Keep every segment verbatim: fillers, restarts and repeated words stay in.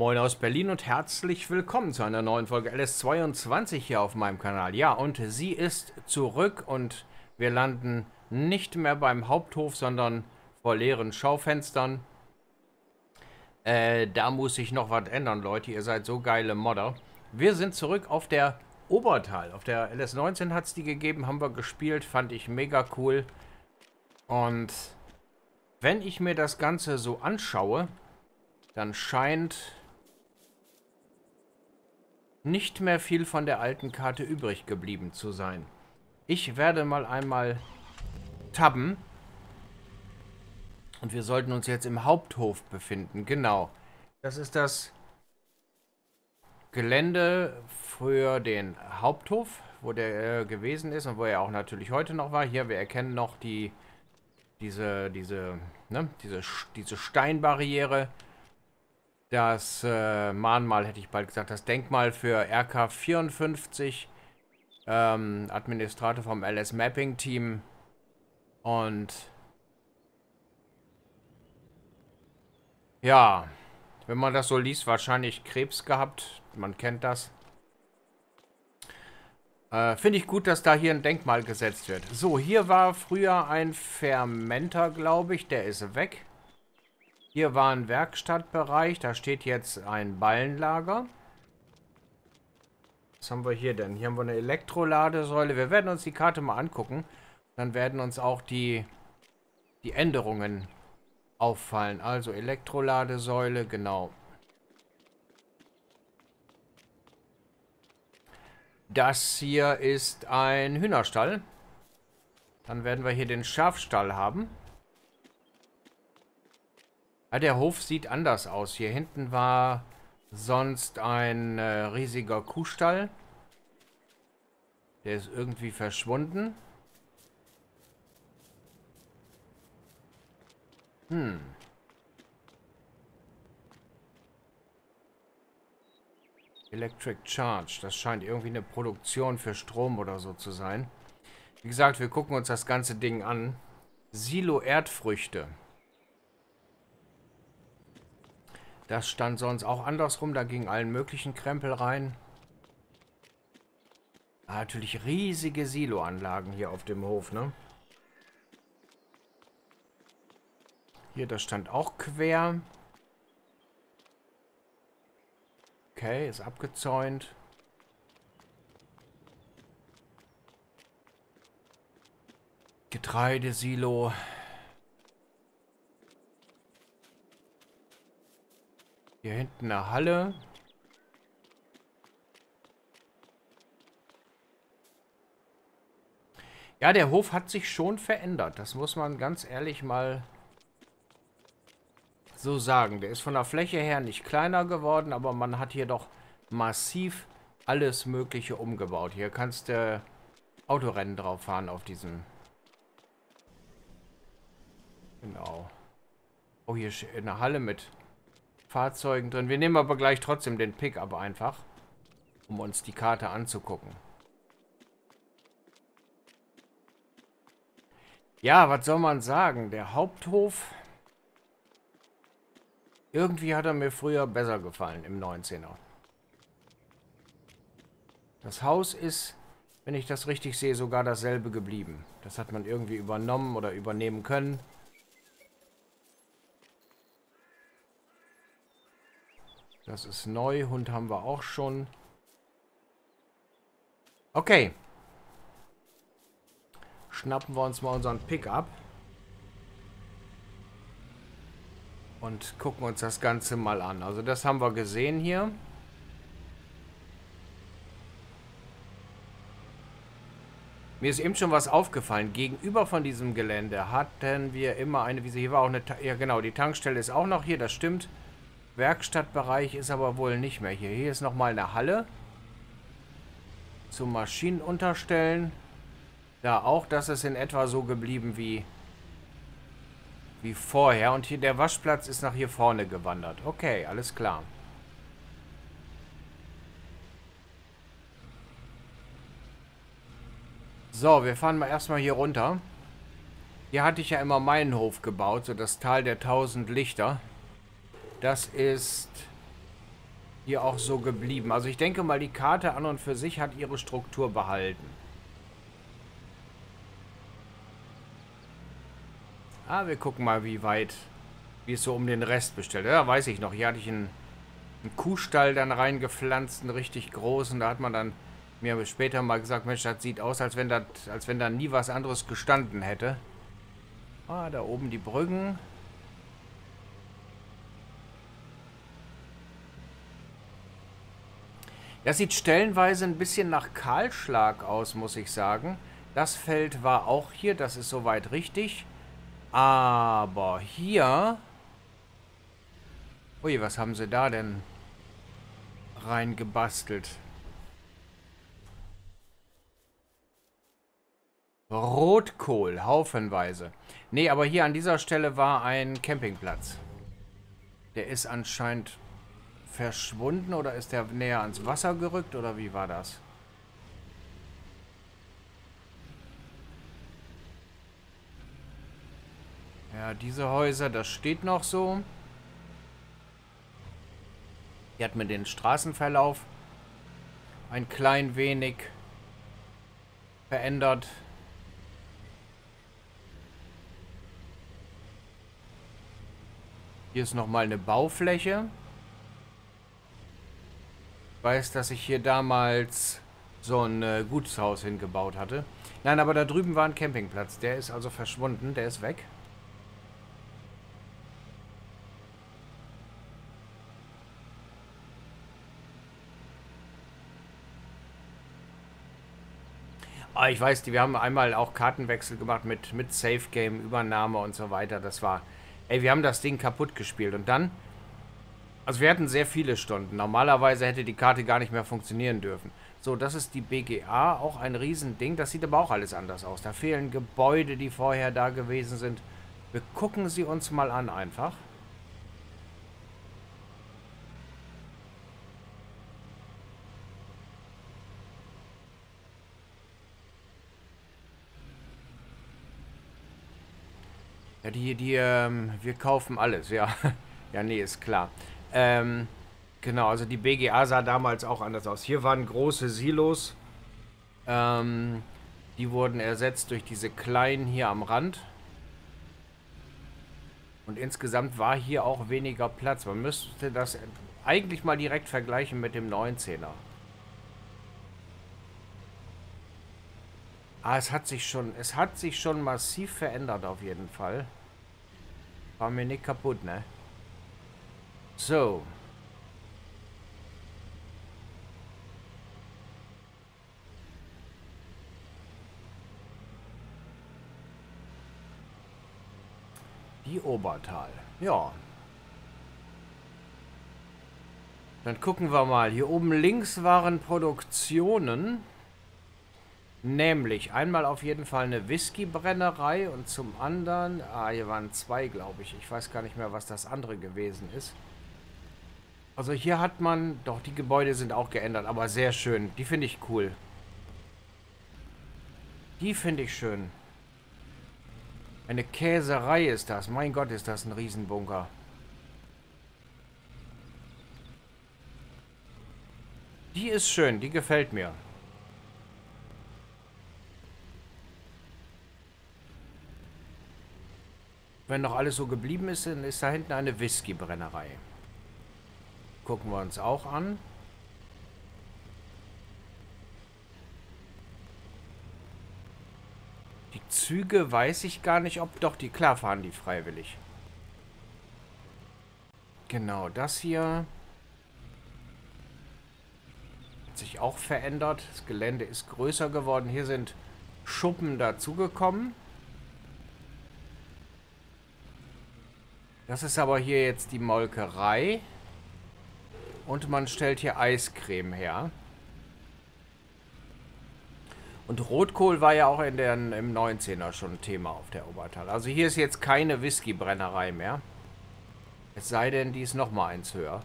Moin aus Berlin und herzlich willkommen zu einer neuen Folge L S zweiundzwanzig hier auf meinem Kanal. Ja, und sie ist zurück und wir landen nicht mehr beim Haupthof, sondern vor leeren Schaufenstern. Äh, da muss sich noch was ändern, Leute. Ihr seid so geile Modder. Wir sind zurück auf der Obertal. Auf der L S neunzehn hat es die gegeben, haben wir gespielt, fand ich mega cool. Und wenn ich mir das Ganze so anschaue, dann scheint nicht mehr viel von der alten Karte übrig geblieben zu sein. Ich werde mal einmal tabben. Und wir sollten uns jetzt im Haupthof befinden. Genau. Das ist das Gelände für den Haupthof, wo der äh, gewesen ist und wo er auch natürlich heute noch war. Hier, wir erkennen noch die diese diese ne, diese diese Steinbarriere. Das äh, Mahnmal, hätte ich bald gesagt, das Denkmal für R K vierundfünfzig, ähm, Administrator vom L S Mapping Team. Und ja, wenn man das so liest, wahrscheinlich Krebs gehabt. Man kennt das. Äh, Finde ich gut, dass da hier ein Denkmal gesetzt wird. So, hier war früher ein Fermenter, glaube ich. Der ist weg. Hier war ein Werkstattbereich. Da steht jetzt ein Ballenlager. Was haben wir hier denn? Hier haben wir eine Elektroladesäule. Wir werden uns die Karte mal angucken. Dann werden uns auch die, die Änderungen auffallen. Also Elektroladesäule, genau. Das hier ist ein Hühnerstall. Dann werden wir hier den Schafstall haben. Ja, der Hof sieht anders aus. Hier hinten war sonst ein äh, riesiger Kuhstall. Der ist irgendwie verschwunden. Hm. Electric Charge. Das scheint irgendwie eine Produktion für Strom oder so zu sein. Wie gesagt, wir gucken uns das ganze Ding an. Silo Erdfrüchte. Das stand sonst auch andersrum. Da ging allen möglichen Krempel rein. Ah, natürlich riesige Siloanlagen hier auf dem Hof, ne? Hier, das stand auch quer. Okay, ist abgezäunt. Getreidesilo. Hier hinten eine Halle. Ja, der Hof hat sich schon verändert. Das muss man ganz ehrlich mal so sagen. Der ist von der Fläche her nicht kleiner geworden, aber man hat hier doch massiv alles Mögliche umgebaut. Hier kannst du Autorennen drauf fahren auf diesem. Genau. Oh, hier ist eine Halle mit Fahrzeugen drin. Wir nehmen aber gleich trotzdem den Pickup einfach, um uns die Karte anzugucken. Ja, was soll man sagen? Der Haupthof, irgendwie hat er mir früher besser gefallen im neunzehner. Das Haus ist, wenn ich das richtig sehe, sogar dasselbe geblieben. Das hat man irgendwie übernommen oder übernehmen können. Das ist neu. Hund haben wir auch schon. Okay. Schnappen wir uns mal unseren Pickup. Und gucken uns das Ganze mal an. Also das haben wir gesehen hier. Mir ist eben schon was aufgefallen. Gegenüber von diesem Gelände hatten wir immer eine Wiese. Hier war auch eine... Ta ja genau, die Tankstelle ist auch noch hier, das stimmt. Werkstattbereich ist aber wohl nicht mehr hier. Hier ist nochmal eine Halle. Zum Maschinen unterstellen. Da auch, das ist in etwa so geblieben wie... wie vorher. Und hier der Waschplatz ist nach hier vorne gewandert. Okay, alles klar. So, wir fahren mal erstmal hier runter. Hier hatte ich ja immer meinen Hof gebaut, so das Tal der tausend Lichter. Das ist hier auch so geblieben. Also ich denke mal, die Karte an und für sich hat ihre Struktur behalten. Ah, wir gucken mal, wie weit, wie es so um den Rest bestellt. Ja, weiß ich noch. Hier hatte ich einen, einen Kuhstall dann reingepflanzt, einen richtig großen. Da hat man dann mir später mal gesagt, Mensch, das sieht aus, als wenn, das, als wenn da nie was anderes gestanden hätte. Ah, da oben die Brücken. Das sieht stellenweise ein bisschen nach Kahlschlag aus, muss ich sagen. Das Feld war auch hier, das ist soweit richtig. Aber hier... Ui, was haben sie da denn reingebastelt? Rotkohl, haufenweise. Nee, aber hier an dieser Stelle war ein Campingplatz. Der ist anscheinend verschwunden oder ist der näher ans Wasser gerückt oder wie war das? Ja, diese Häuser, das steht noch so. Hier hat man den Straßenverlauf ein klein wenig verändert. Hier ist nochmal eine Baufläche. Ich weiß, dass ich hier damals so ein äh, Gutshaus hingebaut hatte. Nein, aber da drüben war ein Campingplatz. Der ist also verschwunden. Der ist weg. Ah, ich weiß, wir haben einmal auch Kartenwechsel gemacht mit, mit Safe Game, Übernahme und so weiter. Das war... Ey, wir haben das Ding kaputt gespielt. Und dann... Also wir hatten sehr viele Stunden. Normalerweise hätte die Karte gar nicht mehr funktionieren dürfen. So, das ist die B G A, auch ein Riesending. Das sieht aber auch alles anders aus. Da fehlen Gebäude, die vorher da gewesen sind. Wir gucken sie uns mal an einfach. Ja, die, die, ähm, wir kaufen alles, ja. Ja, nee, ist klar. Ähm, genau, also die B G A sah damals auch anders aus. Hier waren große Silos. Ähm, die wurden ersetzt durch diese kleinen hier am Rand. Und insgesamt war hier auch weniger Platz. Man müsste das eigentlich mal direkt vergleichen mit dem neunzehner. Ah, es hat sich schon, es hat sich schon massiv verändert auf jeden Fall. War mir nicht kaputt, ne? So. Die Obertal. Ja. Dann gucken wir mal. Hier oben links waren Produktionen. Nämlich einmal auf jeden Fall eine Whiskybrennerei und zum anderen... Ah, hier waren zwei, glaube ich. Ich weiß gar nicht mehr, was das andere gewesen ist. Also hier hat man... Doch, die Gebäude sind auch geändert, aber sehr schön. Die finde ich cool. Die finde ich schön. Eine Käserei ist das. Mein Gott, ist das ein Riesenbunker. Die ist schön, die gefällt mir. Wenn noch alles so geblieben ist, dann ist da hinten eine Whiskybrennerei. Gucken wir uns auch an. Die Züge weiß ich gar nicht, ob... Doch, die klar fahren die freiwillig. Genau, das hier hat sich auch verändert. Das Gelände ist größer geworden. Hier sind Schuppen dazugekommen. Das ist aber hier jetzt die Molkerei. Und man stellt hier Eiscreme her. Und Rotkohl war ja auch in der, im neunzehner schon ein Thema auf der Obertal. Also hier ist jetzt keine Whiskybrennerei mehr. Es sei denn, die ist nochmal eins höher.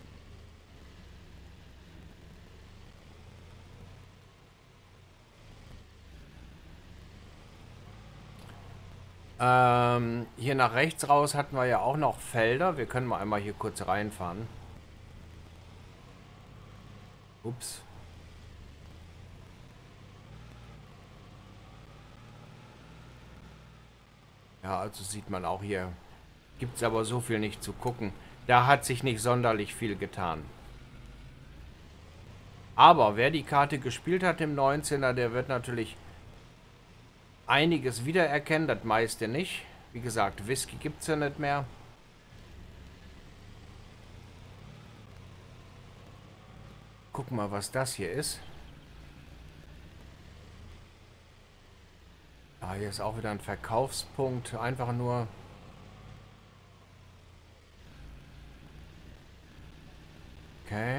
Ähm, hier nach rechts raus hatten wir ja auch noch Felder. Wir können mal einmal hier kurz reinfahren. Ups. Ja, also sieht man auch hier. Gibt es aber so viel nicht zu gucken. Da hat sich nicht sonderlich viel getan. Aber wer die Karte gespielt hat im neunzehner, der wird natürlich einiges wiedererkennen. Das meiste nicht. Wie gesagt, Whisky gibt es ja nicht mehr. Guck mal, was das hier ist. Ah, hier ist auch wieder ein Verkaufspunkt. Einfach nur... Okay.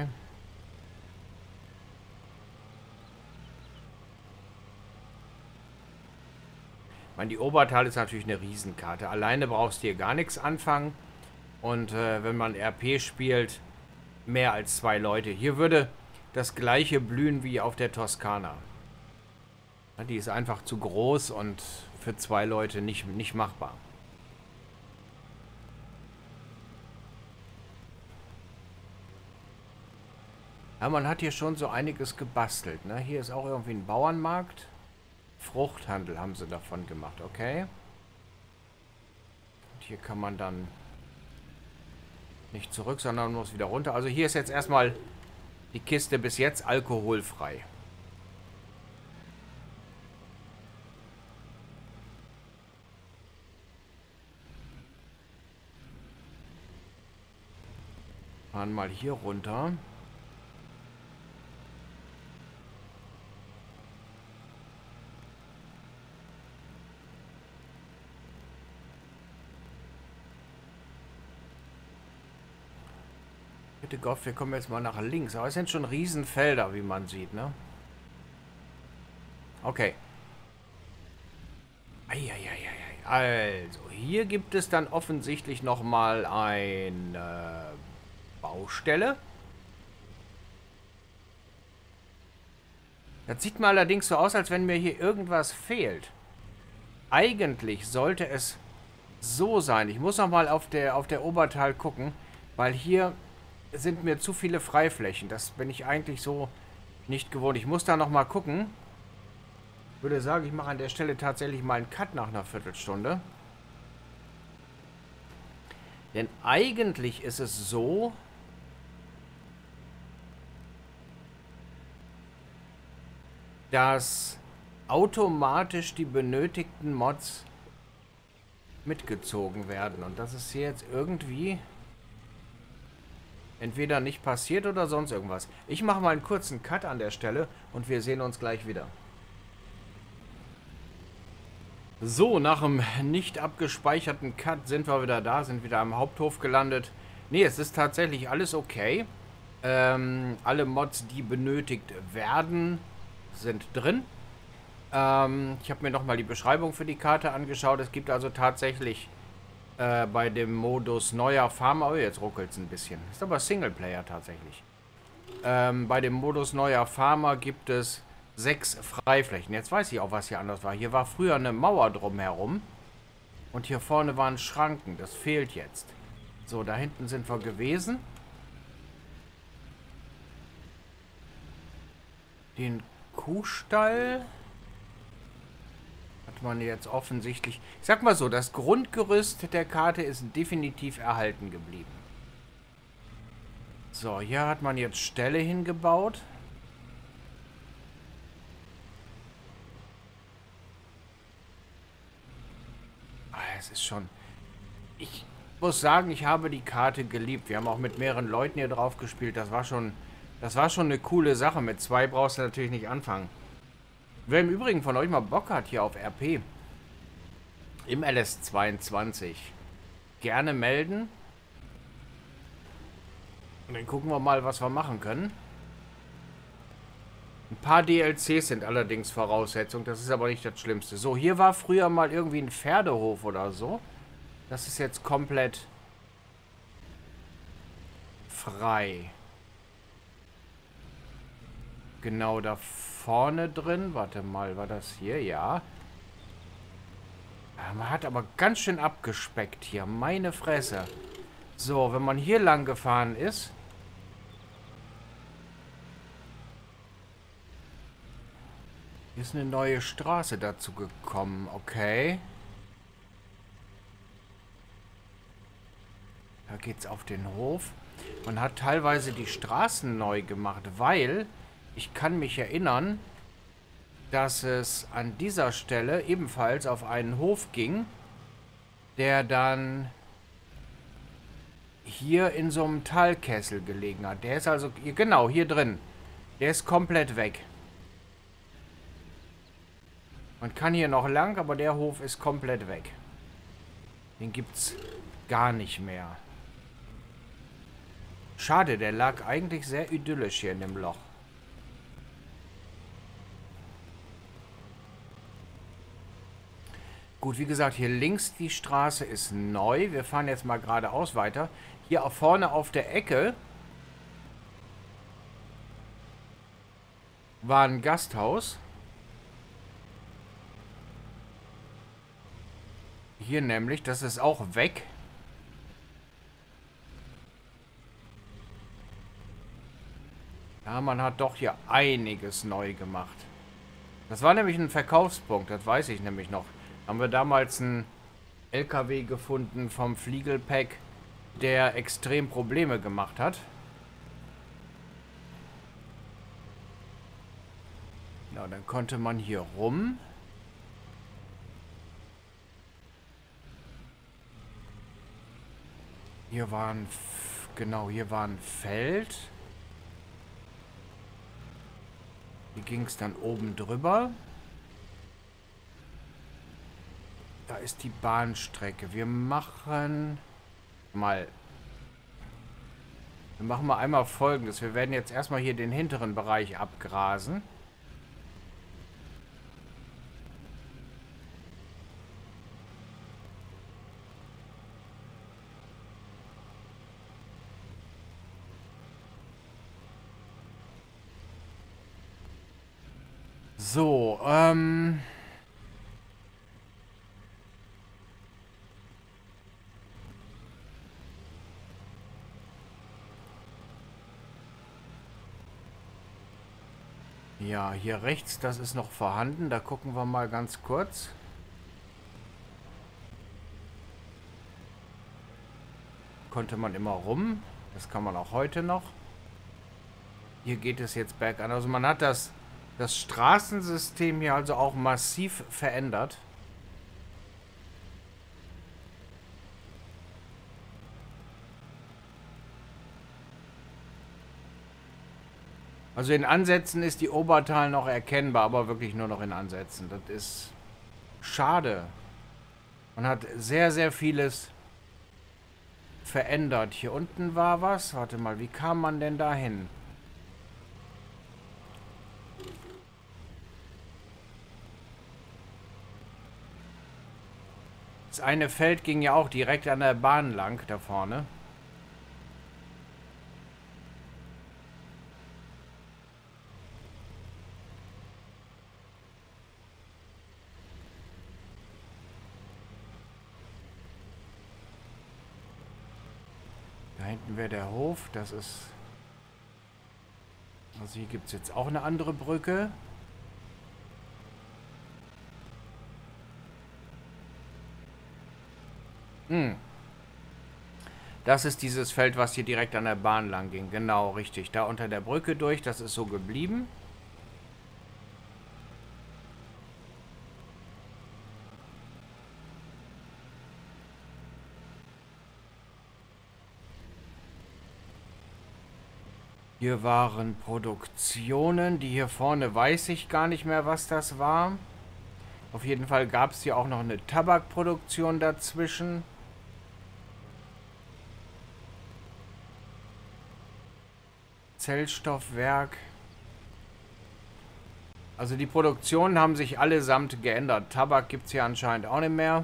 Ich meine, die Obertal ist natürlich eine Riesenkarte. Alleine brauchst du hier gar nichts anfangen. Und äh, wenn man R P spielt, mehr als zwei Leute. Hier würde das gleiche blühen wie auf der Toskana. Ja, die ist einfach zu groß und für zwei Leute nicht, nicht machbar. Ja, man hat hier schon so einiges gebastelt. Ne? Hier ist auch irgendwie ein Bauernmarkt. Fruchthandel haben sie davon gemacht, okay. Und hier kann man dann nicht zurück, sondern muss wieder runter. Also hier ist jetzt erstmal die Kiste bis jetzt alkoholfrei. Fahren mal hier runter. Bitte Gott, wir kommen jetzt mal nach links. Aber es sind schon Riesenfelder, wie man sieht, ne? Okay. Eieieiei. Also, hier gibt es dann offensichtlich nochmal eine Baustelle. Das sieht mir allerdings so aus, als wenn mir hier irgendwas fehlt. Eigentlich sollte es so sein. Ich muss nochmal auf der, auf der Obertal gucken, weil hier sind mir zu viele Freiflächen. Das bin ich eigentlich so nicht gewohnt. Ich muss da nochmal gucken. Ich würde sagen, ich mache an der Stelle tatsächlich mal einen Cut nach einer Viertelstunde. Denn eigentlich ist es so, dass automatisch die benötigten Mods mitgezogen werden. Und das ist hier jetzt irgendwie entweder nicht passiert oder sonst irgendwas. Ich mache mal einen kurzen Cut an der Stelle und wir sehen uns gleich wieder. So, nach dem nicht abgespeicherten Cut sind wir wieder da, sind wieder am Haupthof gelandet. Ne, es ist tatsächlich alles okay. Ähm, alle Mods, die benötigt werden, sind drin. Ähm, ich habe mir nochmal die Beschreibung für die Karte angeschaut. Es gibt also tatsächlich äh, bei dem Modus neuer Farmer... Oh, jetzt ruckelt es ein bisschen. Ist aber Singleplayer tatsächlich. Ähm, bei dem Modus neuer Farmer gibt es sechs Freiflächen. Jetzt weiß ich auch, was hier anders war. Hier war früher eine Mauer drumherum. Und hier vorne waren Schranken. Das fehlt jetzt. So, da hinten sind wir gewesen. Den Kuhstall hat man jetzt offensichtlich... Ich sag mal so, das Grundgerüst der Karte ist definitiv erhalten geblieben. So, hier hat man jetzt Ställe hingebaut. Ah, es ist schon... Ich muss sagen, ich habe die Karte geliebt. Wir haben auch mit mehreren Leuten hier drauf gespielt. Das war schon... Das war schon eine coole Sache. Mit zwei brauchst du natürlich nicht anfangen. Wer im Übrigen von euch mal Bock hat hier auf R P im L S zweiundzwanzig, gerne melden. Und dann gucken wir mal, was wir machen können. Ein paar D L Cs sind allerdings Voraussetzung. Das ist aber nicht das Schlimmste. So, hier war früher mal irgendwie ein Pferdehof oder so. Das ist jetzt komplett frei. Genau da vorne drin. Warte mal, war das hier? Ja. Man hat aber ganz schön abgespeckt hier. Meine Fresse. So, wenn man hier lang gefahren ist, Hier ist eine neue Straße dazu gekommen. Okay. Da geht's auf den Hof. Man hat teilweise die Straßen neu gemacht, weil ich kann mich erinnern, dass es an dieser Stelle ebenfalls auf einen Hof ging, der dann hier in so einem Talkessel gelegen hat. Der ist also, genau, hier drin. Der ist komplett weg. Man kann hier noch lang, aber der Hof ist komplett weg. Den gibt's gar nicht mehr. Schade, der lag eigentlich sehr idyllisch hier in dem Loch. Gut, wie gesagt, hier links die Straße ist neu. Wir fahren jetzt mal geradeaus weiter. Hier auch vorne auf der Ecke war ein Gasthaus. Hier nämlich, das ist auch weg. Ja, man hat doch hier einiges neu gemacht. Das war nämlich ein Verkaufspunkt, das weiß ich nämlich noch. Haben wir damals einen L K W gefunden vom Fliegelpack, der extrem Probleme gemacht hat. Ja, dann konnte man hier rum. Hier war ein, genau, hier war ein Feld. Hier ging es dann oben drüber. Da ist die Bahnstrecke. Wir machen mal. Wir machen mal einmal Folgendes. Wir werden jetzt erstmal hier den hinteren Bereich abgrasen. So, ähm... ja, hier rechts, das ist noch vorhanden. Da gucken wir mal ganz kurz. Konnte man immer rum. Das kann man auch heute noch. Hier geht es jetzt bergan. Also man hat das, das Straßensystem hier also auch massiv verändert. Also in Ansätzen ist die Obertal noch erkennbar, aber wirklich nur noch in Ansätzen. Das ist schade. Man hat sehr, sehr vieles verändert. Hier unten war was. Warte mal, wie kam man denn da hin? Das eine Feld ging ja auch direkt an der Bahn lang, da vorne. Da hinten wäre der Hof. Das ist... Also hier gibt es jetzt auch eine andere Brücke. Hm. Das ist dieses Feld, was hier direkt an der Bahn lang ging. Genau, richtig. Da unter der Brücke durch. Das ist so geblieben. Hier waren Produktionen. Die hier vorne weiß ich gar nicht mehr, was das war. Auf jeden Fall gab es hier auch noch eine Tabakproduktion dazwischen. Zellstoffwerk. Also die Produktionen haben sich allesamt geändert. Tabak gibt es hier anscheinend auch nicht mehr.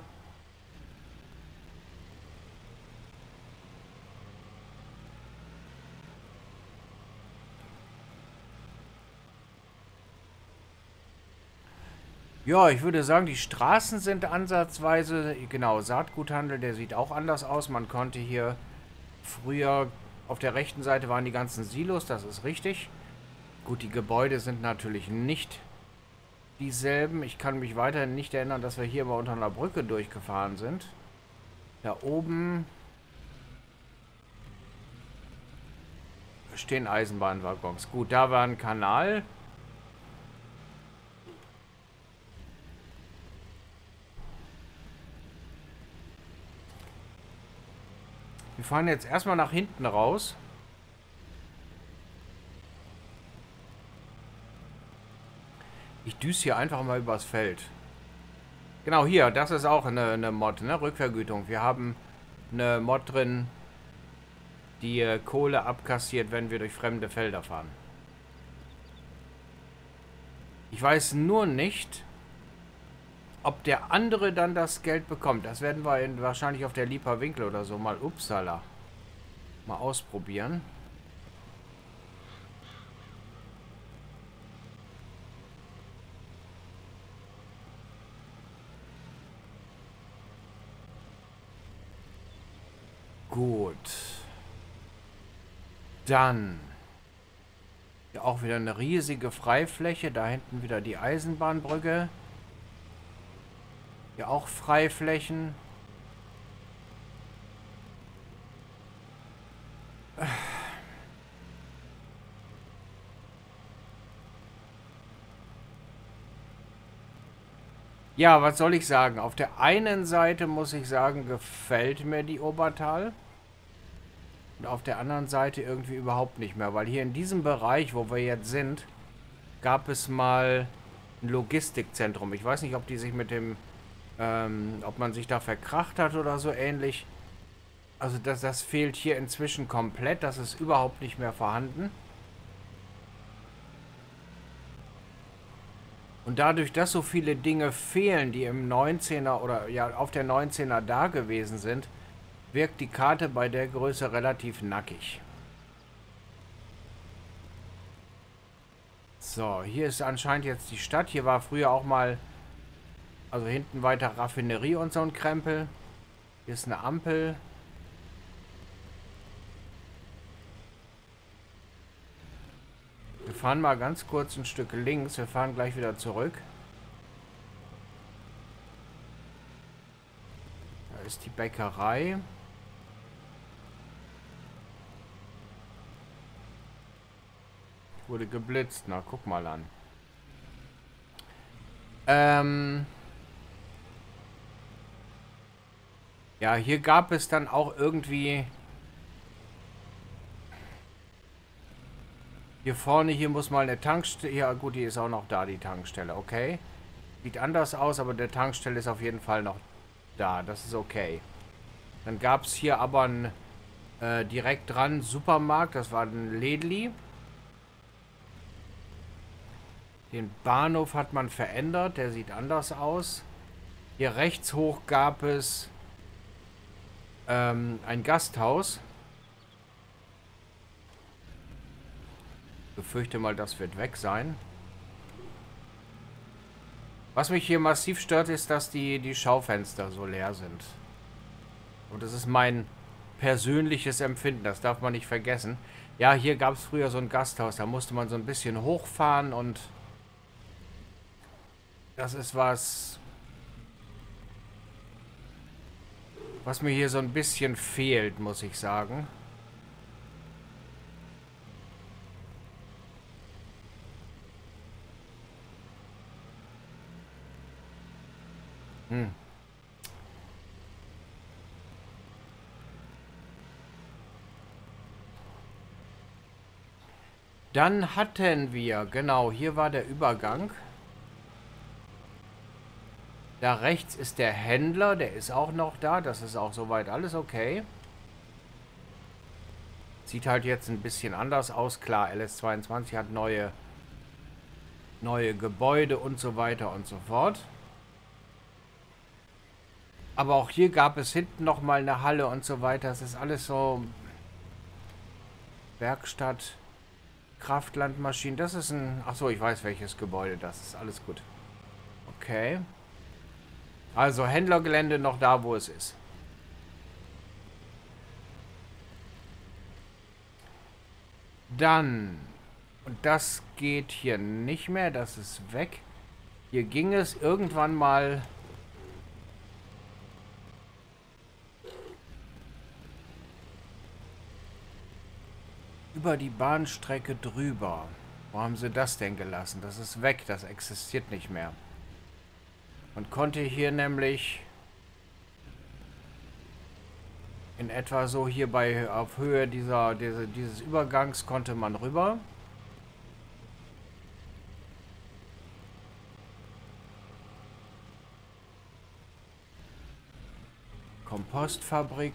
Ja, ich würde sagen, die Straßen sind ansatzweise, genau, Saatguthandel, der sieht auch anders aus. Man konnte hier früher, auf der rechten Seite waren die ganzen Silos, das ist richtig. Gut, die Gebäude sind natürlich nicht dieselben. Ich kann mich weiterhin nicht erinnern, dass wir hier mal unter einer Brücke durchgefahren sind. Da oben stehen Eisenbahnwaggons. Gut, da war ein Kanal. Wir fahren jetzt erstmal nach hinten raus. Ich düse hier einfach mal übers Feld. Genau, hier, das ist auch eine, eine Mod, ne? Rückvergütung. Wir haben eine Mod drin, die äh, Kohle abkassiert, wenn wir durch fremde Felder fahren. Ich weiß nur nicht, ob der andere dann das Geld bekommt. Das werden wir in, wahrscheinlich auf der Lieper Winkel oder so mal, upsala, mal ausprobieren. Gut. Dann. Ja, auch wieder eine riesige Freifläche. Da hinten wieder die Eisenbahnbrücke. Ja, auch Freiflächen. Ja, was soll ich sagen? Auf der einen Seite muss ich sagen, gefällt mir die Obertal. Und auf der anderen Seite irgendwie überhaupt nicht mehr. Weil hier in diesem Bereich, wo wir jetzt sind, gab es mal ein Logistikzentrum. Ich weiß nicht, ob die sich mit dem, ähm, ob man sich da verkracht hat oder so ähnlich. Also das, das fehlt hier inzwischen komplett. Das ist überhaupt nicht mehr vorhanden. Und dadurch, dass so viele Dinge fehlen, die im neunzehner oder ja auf der neunzehner da gewesen sind, wirkt die Karte bei der Größe relativ nackig. So, hier ist anscheinend jetzt die Stadt. Hier war früher auch mal, also hinten weiter Raffinerie und so ein Krempel. Hier ist eine Ampel. Wir fahren mal ganz kurz ein Stück links. Wir fahren gleich wieder zurück. Da ist die Bäckerei. Wurde geblitzt. Na, guck mal an. Ähm... Ja, hier gab es dann auch irgendwie... Hier vorne, hier muss mal eine Tankstelle... Ja gut, die ist auch noch da, die Tankstelle. Okay. Sieht anders aus, aber der Tankstelle ist auf jeden Fall noch da. Das ist okay. Dann gab es hier aber einen äh, direkt dran Supermarkt. Das war ein Lädli. Den Bahnhof hat man verändert. Der sieht anders aus. Hier rechts hoch gab es ähm, ein Gasthaus. Ich befürchte mal, das wird weg sein. Was mich hier massiv stört, ist, dass die, die Schaufenster so leer sind. Und das ist mein persönliches Empfinden. Das darf man nicht vergessen. Ja, hier gab es früher so ein Gasthaus. Da musste man so ein bisschen hochfahren und... Das ist was... Was mir hier so ein bisschen fehlt, muss ich sagen. Hm. Dann hatten wir, genau, hier war der Übergang. Da rechts ist der Händler, der ist auch noch da. Das ist auch soweit alles okay. Sieht halt jetzt ein bisschen anders aus. Klar, L S zweiundzwanzig hat neue, neue Gebäude und so weiter und so fort. Aber auch hier gab es hinten nochmal eine Halle und so weiter. Das ist alles so... Werkstatt, Kraftlandmaschinen. Das ist ein... Achso, ich weiß welches Gebäude. Das ist alles gut. Okay. Also Händlergelände noch da, wo es ist. Dann... Und das geht hier nicht mehr. Das ist weg. Hier ging es irgendwann mal über die Bahnstrecke drüber. Wo haben sie das denn gelassen? Das ist weg, das existiert nicht mehr. Man konnte hier nämlich in etwa so hier bei auf Höhe dieser, diese, dieses Übergangs konnte man rüber. Kompostfabrik.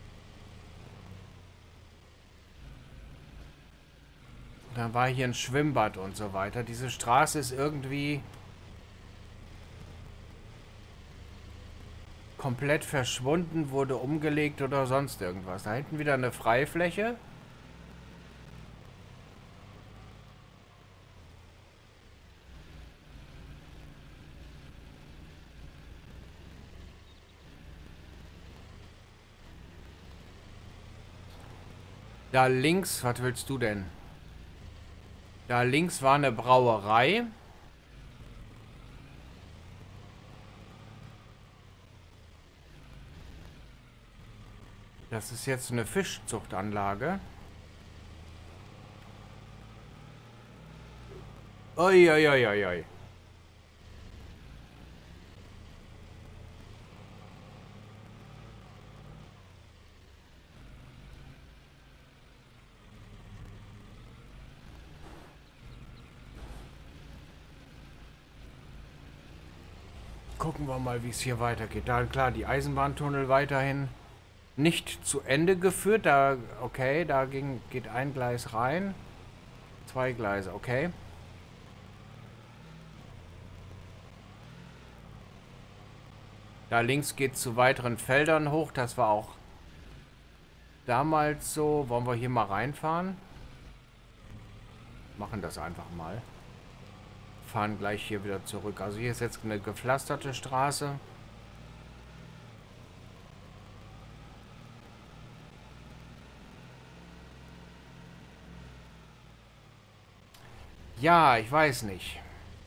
Dann war hier ein Schwimmbad und so weiter. Diese Straße ist irgendwie komplett verschwunden, wurde umgelegt oder sonst irgendwas. Da hinten wieder eine Freifläche. Da links, was willst du denn? Da links war eine Brauerei. Das ist jetzt eine Fischzuchtanlage. Uiuiuiui. Gucken wir mal, wie es hier weitergeht. Da klar, die Eisenbahntunnel weiterhin nicht zu Ende geführt. Da, okay, da ging, geht ein Gleis rein. Zwei Gleise, okay. Da links geht es zu weiteren Feldern hoch. Das war auch damals so. Wollen wir hier mal reinfahren? Machen das einfach mal. Fahren gleich hier wieder zurück. Also hier ist jetzt eine gepflasterte Straße. Ja, ich weiß nicht.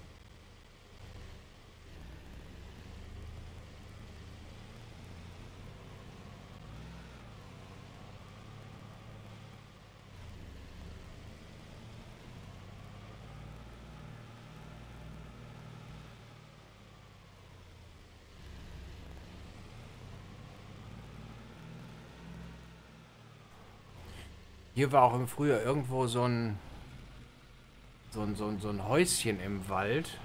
Hier war auch im Frühjahr irgendwo so ein, so ein, so ein, so ein Häuschen im Wald.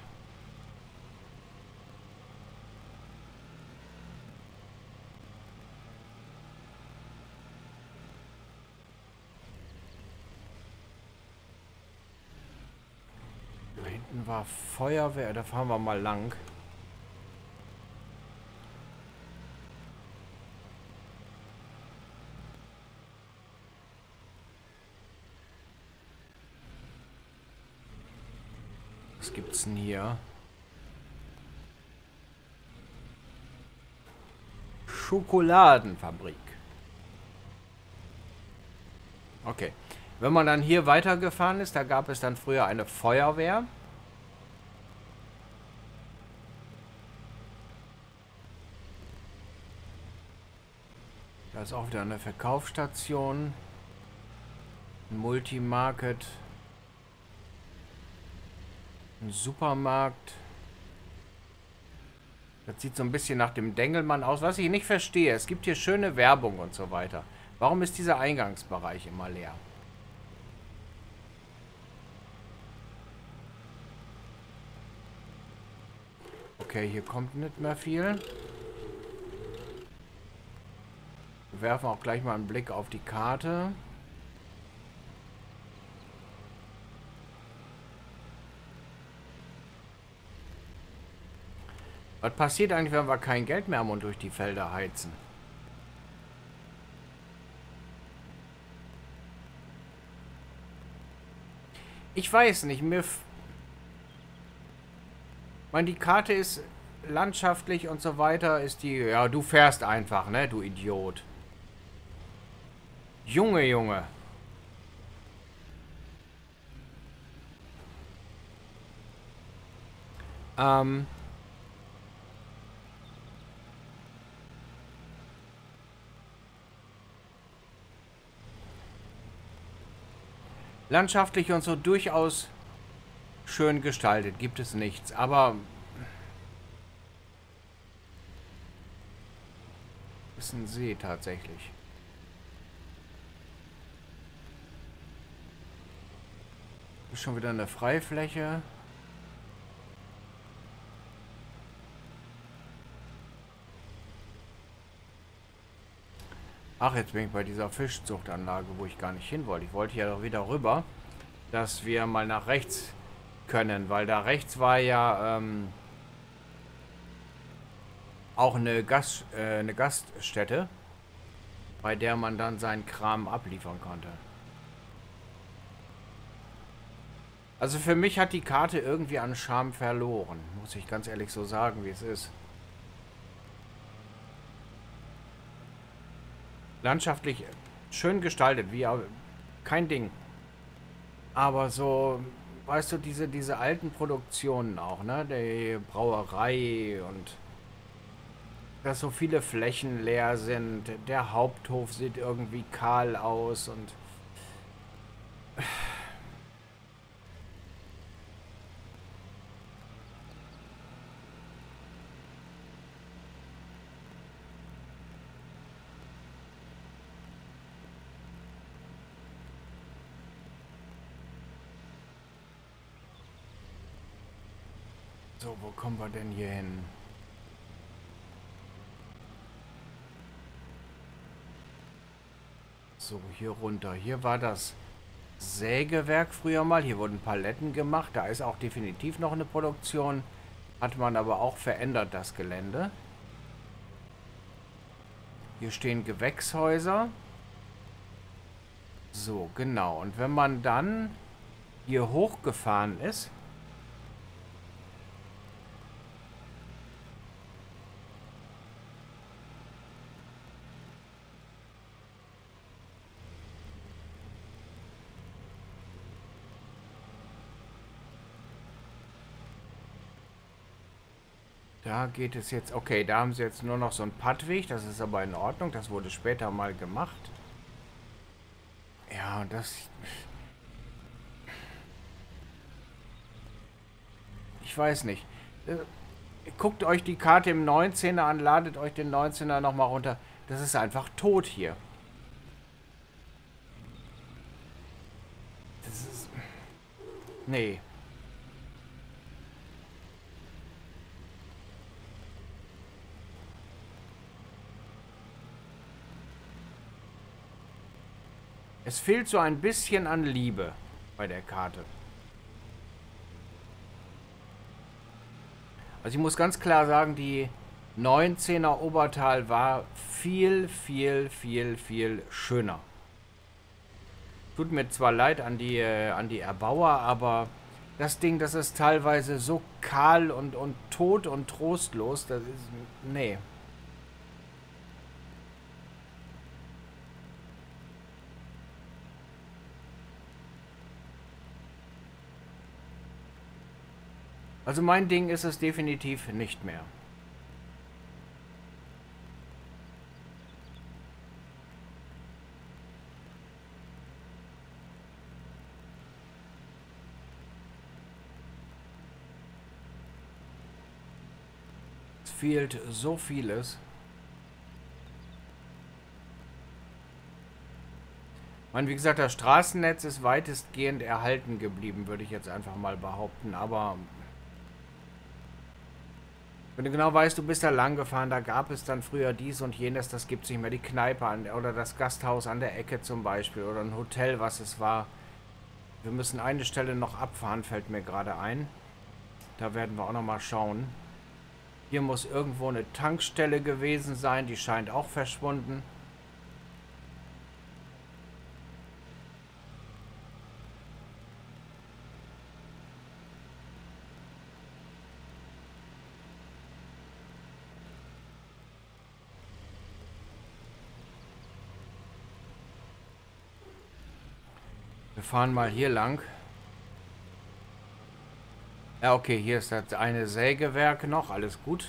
Da hinten war Feuerwehr, da fahren wir mal lang. Was gibt's denn hier? Schokoladenfabrik. Okay. Wenn man dann hier weitergefahren ist, da gab es dann früher eine Feuerwehr. Da ist auch wieder eine Verkaufsstation. Ein Multimarket. Ein Supermarkt. Das sieht so ein bisschen nach dem Dengelmann aus, was ich nicht verstehe. Es gibt hier schöne Werbung und so weiter. Warum ist dieser Eingangsbereich immer leer? Okay, hier kommt nicht mehr viel. Wir werfen auch gleich mal einen Blick auf die Karte. Was passiert eigentlich, wenn wir kein Geld mehr haben und durch die Felder heizen? Ich weiß nicht, mir... Ich meine, die Karte ist landschaftlich und so weiter, ist die... Ja, du fährst einfach, ne, du Idiot. Junge, Junge. Ähm... Landschaftlich und so durchaus schön gestaltet, gibt es nichts. Aber ist ein See tatsächlich. Ist schon wieder eine Freifläche. Ach, jetzt bin ich bei dieser Fischzuchtanlage, wo ich gar nicht hin wollte. Ich wollte ja doch wieder rüber, dass wir mal nach rechts können, weil da rechts war ja ähm, auch eine, Gast, äh, eine Gaststätte, bei der man dann seinen Kram abliefern konnte. Also für mich hat die Karte irgendwie an Charme verloren, muss ich ganz ehrlich so sagen, wie es ist. Landschaftlich schön gestaltet, wie kein Ding. Aber so, weißt du, diese, diese alten Produktionen auch, ne? Die Brauerei und dass so viele Flächen leer sind. Der Haupthof sieht irgendwie kahl aus und so, wo kommen wir denn hier hin? So, hier runter. Hier war das Sägewerk früher mal. Hier wurden Paletten gemacht. Da ist auch definitiv noch eine Produktion. Hat man aber auch verändert, das Gelände. Hier stehen Gewächshäuser. So, genau. Und wenn man dann hier hochgefahren ist, da geht es jetzt... Okay, da haben sie jetzt nur noch so einen Pattweg. Das ist aber in Ordnung. Das wurde später mal gemacht. Ja, und das... Ich weiß nicht. Guckt euch die Karte im neunzehner an. Ladet euch den neunzehner nochmal runter. Das ist einfach tot hier. Das ist... Nee. Es fehlt so ein bisschen an Liebe bei der Karte. Also ich muss ganz klar sagen, die neunzehner Obertal war viel, viel, viel, viel schöner. Tut mir zwar leid an die, äh, an die Erbauer, aber das Ding, das ist teilweise so kahl und, und tot und trostlos, das ist... Nee. Also mein Ding ist es definitiv nicht mehr. Es fehlt so vieles. Ich meine, wie gesagt, das Straßennetz ist weitestgehend erhalten geblieben, würde ich jetzt einfach mal behaupten. Aber wenn du genau weißt, du bist da lang gefahren, da gab es dann früher dies und jenes, das gibt es nicht mehr. Die Kneipe an, oder das Gasthaus an der Ecke zum Beispiel oder ein Hotel, was es war. Wir müssen eine Stelle noch abfahren, fällt mir gerade ein. Da werden wir auch noch mal schauen. Hier muss irgendwo eine Tankstelle gewesen sein, die scheint auch verschwunden. Wir fahren mal hier lang. Ja, okay, hier ist das eine Sägewerk noch. Alles gut.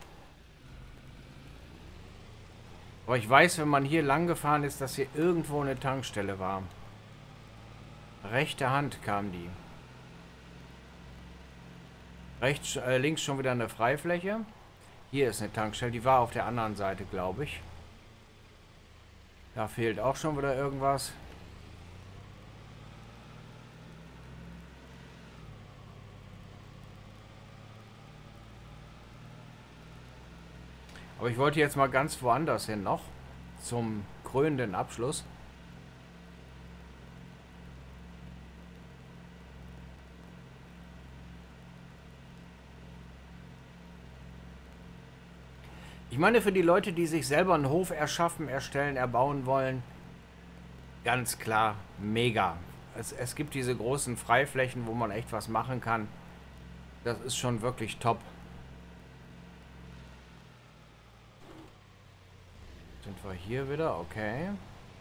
Aber ich weiß, wenn man hier lang gefahren ist, dass hier irgendwo eine Tankstelle war. Rechte Hand kam die. Rechts, äh, links schon wieder eine Freifläche. Hier ist eine Tankstelle. Die war auf der anderen Seite, glaube ich. Da fehlt auch schon wieder irgendwas. Aber ich wollte jetzt mal ganz woanders hin noch. Zum krönenden Abschluss. Ich meine, für die Leute, die sich selber einen Hof erschaffen, erstellen, erbauen wollen, ganz klar, mega. Es, es gibt diese großen Freiflächen, wo man echt was machen kann. Das ist schon wirklich top. Sind wir hier wieder? Okay.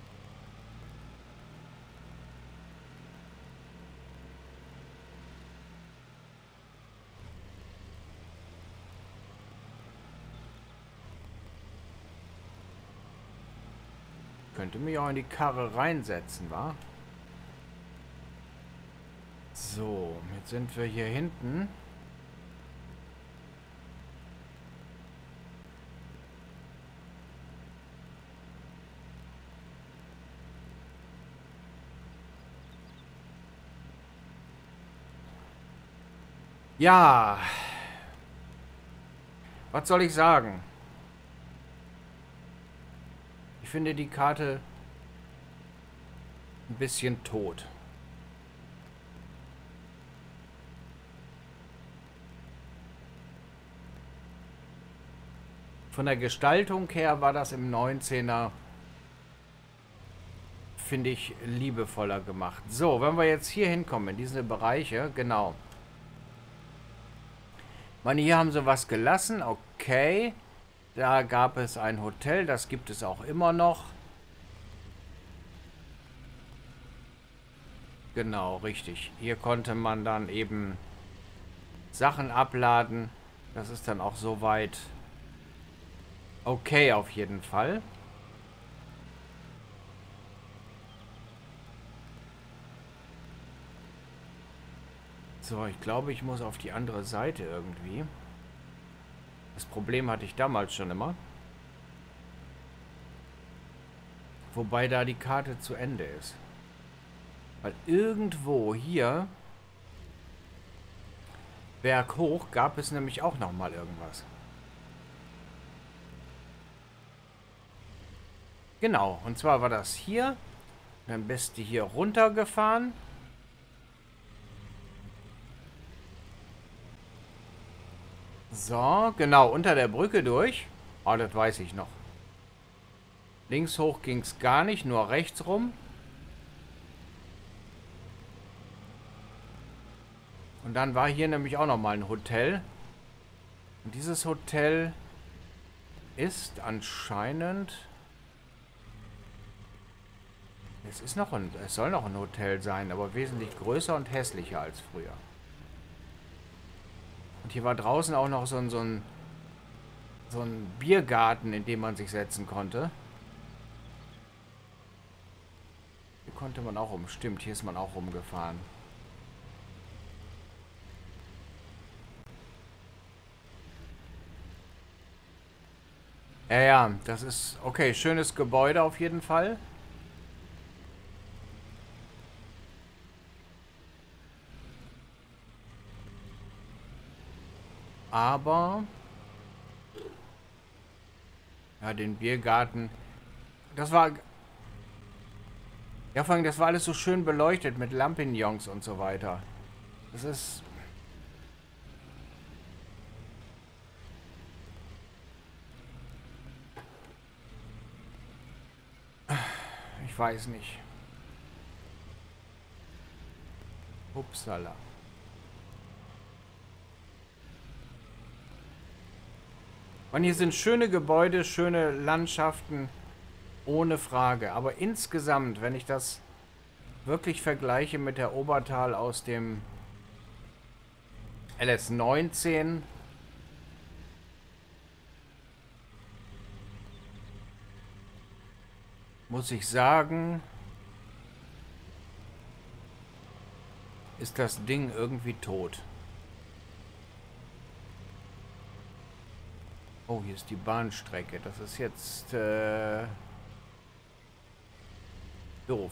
Könnte mich auch in die Karre reinsetzen, wa? So, jetzt sind wir hier hinten. Ja. Was soll ich sagen? Ich finde die Karte ein bisschen tot. Von der Gestaltung her war das im neunzehner, finde ich, liebevoller gemacht. So, wenn wir jetzt hier hinkommen, in diese Bereiche, genau. Ich meine, hier haben sie was gelassen, okay. Da gab es ein Hotel, das gibt es auch immer noch. Genau, richtig. Hier konnte man dann eben Sachen abladen. Das ist dann auch soweit okay auf jeden Fall. So, ich glaube, ich muss auf die andere Seite irgendwie. Das Problem hatte ich damals schon immer. Wobei da die Karte zu Ende ist. Weil irgendwo hier berghoch gab es nämlich auch noch mal irgendwas. Genau, und zwar war das hier. Dann bist du hier runtergefahren. So, genau, unter der Brücke durch. Oh, das weiß ich noch. Links hoch ging es gar nicht, nur rechts rum. Und dann war hier nämlich auch nochmal ein Hotel. Und dieses Hotel ist anscheinend... Es ist noch ein... Es soll noch ein Hotel sein, aber wesentlich größer und hässlicher als früher. Und hier war draußen auch noch so ein, so ein, so ein Biergarten, in dem man sich setzen konnte. Hier konnte man auch rum. Stimmt, hier ist man auch rumgefahren. Ja, ja, das ist... Okay, schönes Gebäude auf jeden Fall. Aber... Ja, den Biergarten... Das war... Ja, vor allem, das war alles so schön beleuchtet mit Lampignons und so weiter. Das ist... Ich weiß nicht. Upsala. Und hier sind schöne Gebäude, schöne Landschaften, ohne Frage. Aber insgesamt, wenn ich das wirklich vergleiche mit der Obertal aus dem L S neunzehn. Muss ich sagen, ist das Ding irgendwie tot. Oh, hier ist die Bahnstrecke. Das ist jetzt äh, doof.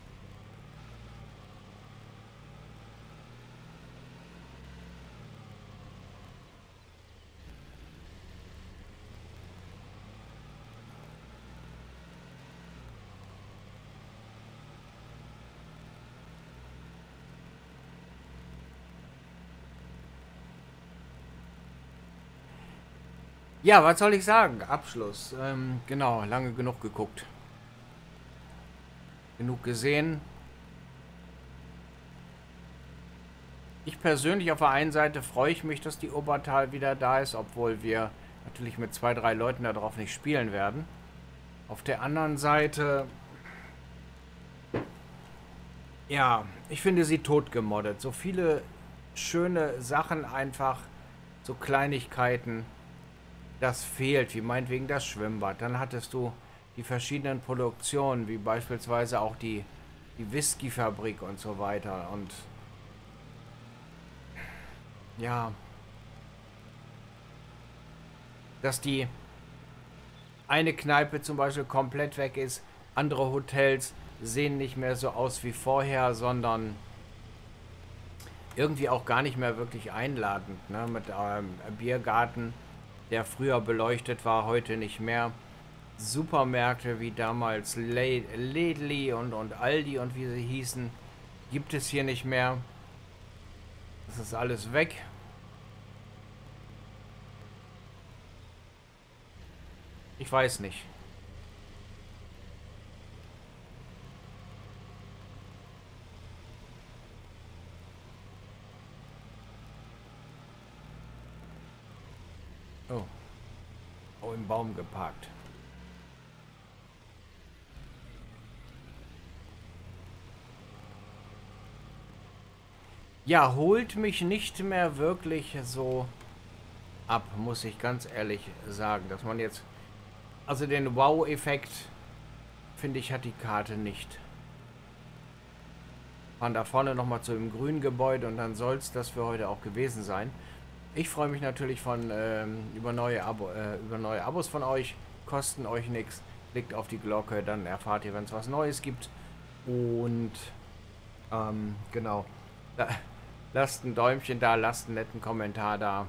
Ja, was soll ich sagen? Abschluss. Ähm, genau, lange genug geguckt. Genug gesehen. Ich persönlich auf der einen Seite freue ich mich, dass die Obertal wieder da ist, obwohl wir natürlich mit zwei, drei Leuten darauf nicht spielen werden. Auf der anderen Seite, ja, ich finde sie tot gemoddet. So viele schöne Sachen einfach, so Kleinigkeiten. Das fehlt, wie meinetwegen das Schwimmbad. Dann hattest du die verschiedenen Produktionen, wie beispielsweise auch die, die Whiskyfabrik und so weiter. Und ja, dass die eine Kneipe zum Beispiel komplett weg ist, andere Hotels sehen nicht mehr so aus wie vorher, sondern irgendwie auch gar nicht mehr wirklich einladend, ne? Mit ähm, Biergarten, der früher beleuchtet war, heute nicht mehr. Supermärkte wie damals Lidl und, und Aldi und wie sie hießen, gibt es hier nicht mehr. Das ist alles weg. Ich weiß nicht. Oh. Oh, im Baum geparkt. Ja, holt mich nicht mehr wirklich so ab, muss ich ganz ehrlich sagen. Dass man jetzt... Also den Wow-Effekt, finde ich, hat die Karte nicht. Fahren da vorne nochmal zu dem grünen Gebäude und dann soll es das für heute auch gewesen sein. Ich freue mich natürlich von ähm, über, neue Abo, äh, über neue Abos von euch. Kosten euch nichts. Klickt auf die Glocke, dann erfahrt ihr, wenn es was Neues gibt. Und ähm, genau. Da, lasst ein Däumchen da, lasst einen netten Kommentar da.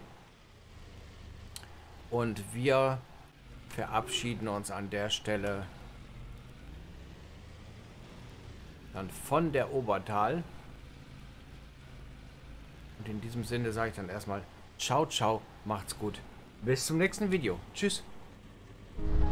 Und wir verabschieden uns an der Stelle dann von der Obertal. Und in diesem Sinne sage ich dann erstmal ciao, ciao, macht's gut. Bis zum nächsten Video. Tschüss.